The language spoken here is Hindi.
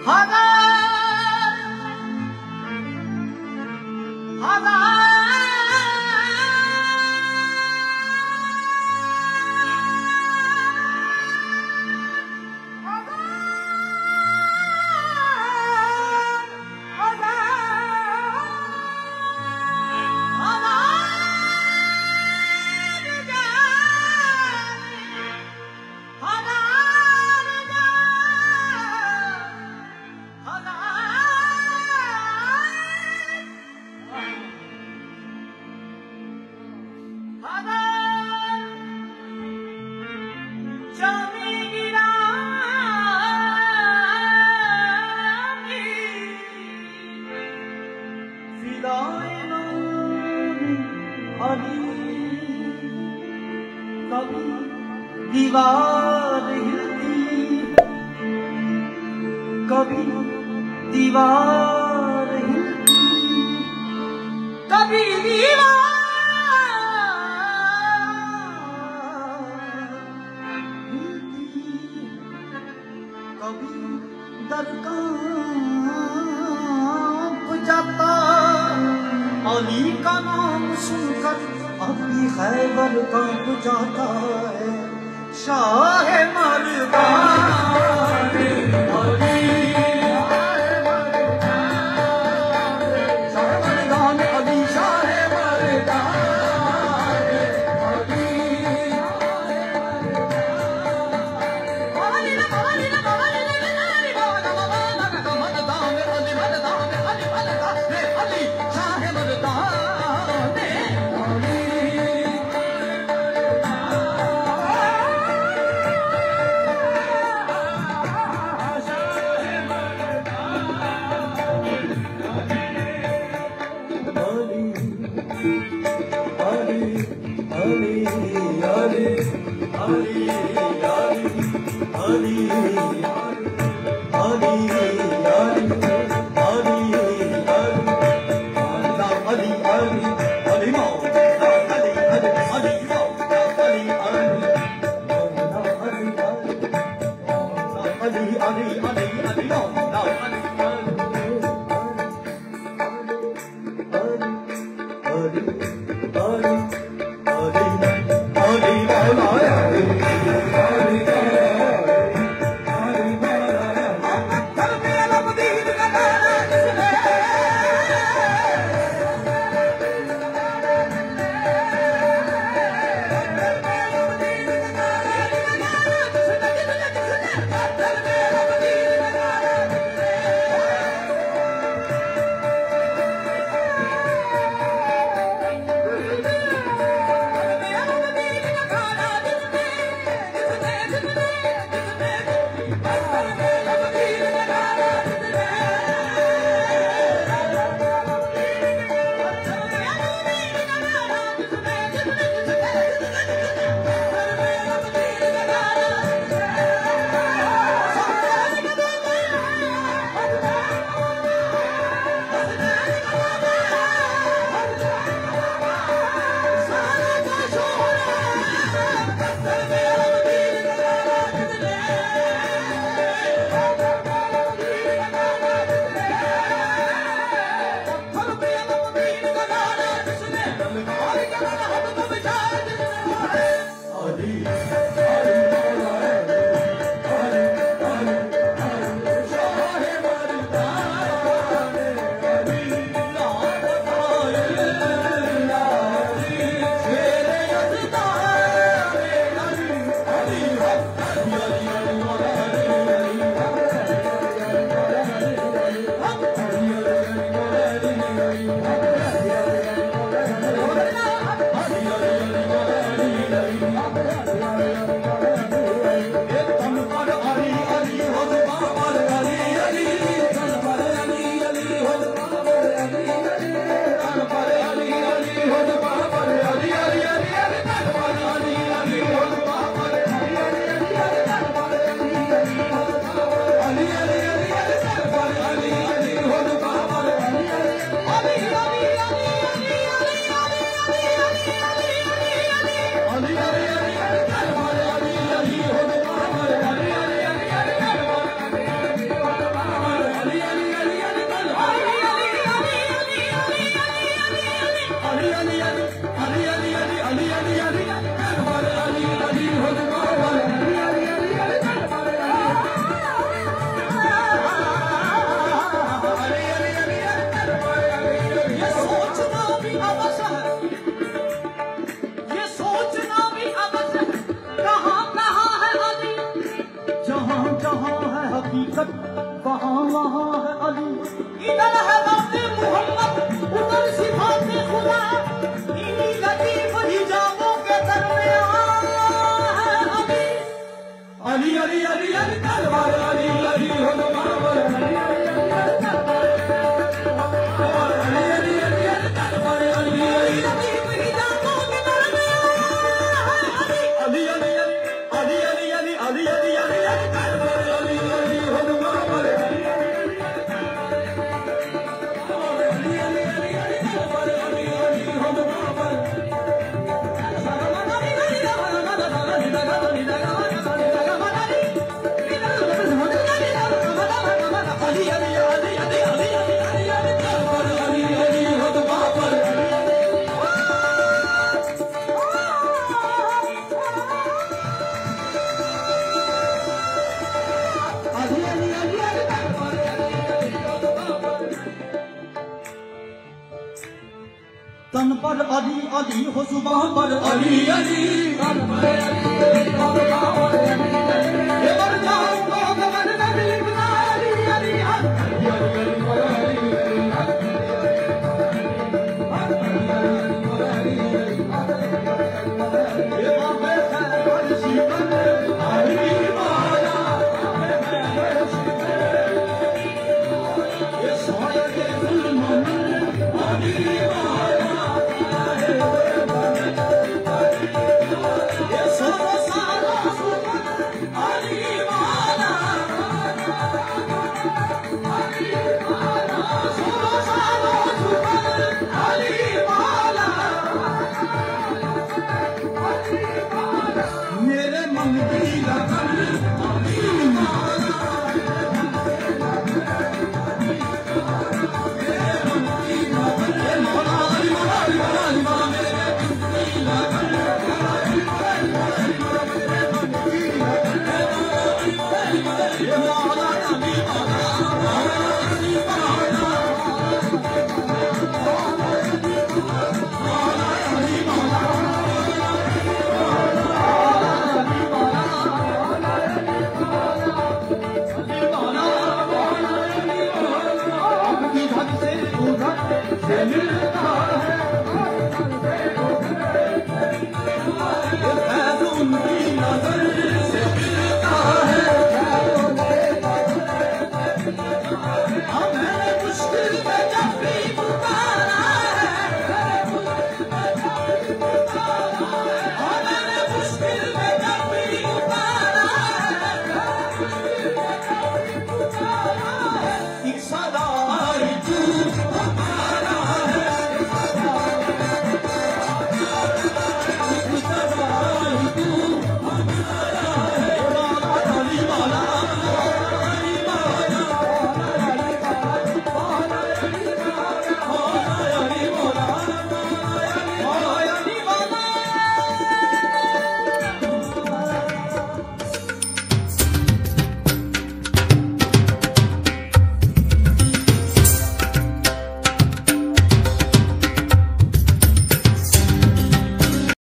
दीवार हिलती, कभी दीवार हिलती, कभी दीवार हिलती, कभी दर कांप जाता। अली का नाम सुनकर अभी खैबर कांप जाता है। शाह मर्दान अली, शाह मर्दान अली, शाह मर्दान अली। सुनकर वहाँ वहाँ है अली, इधर है बातें मोहम्मद, उधर सिफाते खुदा, इन्हीं लतीफ हिजाबों के दरमियान है अली। अली अली अली अली तलवार अली अली हो बाबर अली अली अली तलवार अली अली अली तलवार अली अली लतीफ हिजाबों के दरमियान है अली। अली अली अली अली अली अली अली अली अली तलवार अली अली हो बाबर अली तन पर अली अली हो जुबान पर अली अली तन पर अली मर जाऊंगा गगन में भी लिखना अली अली मेरे मन की से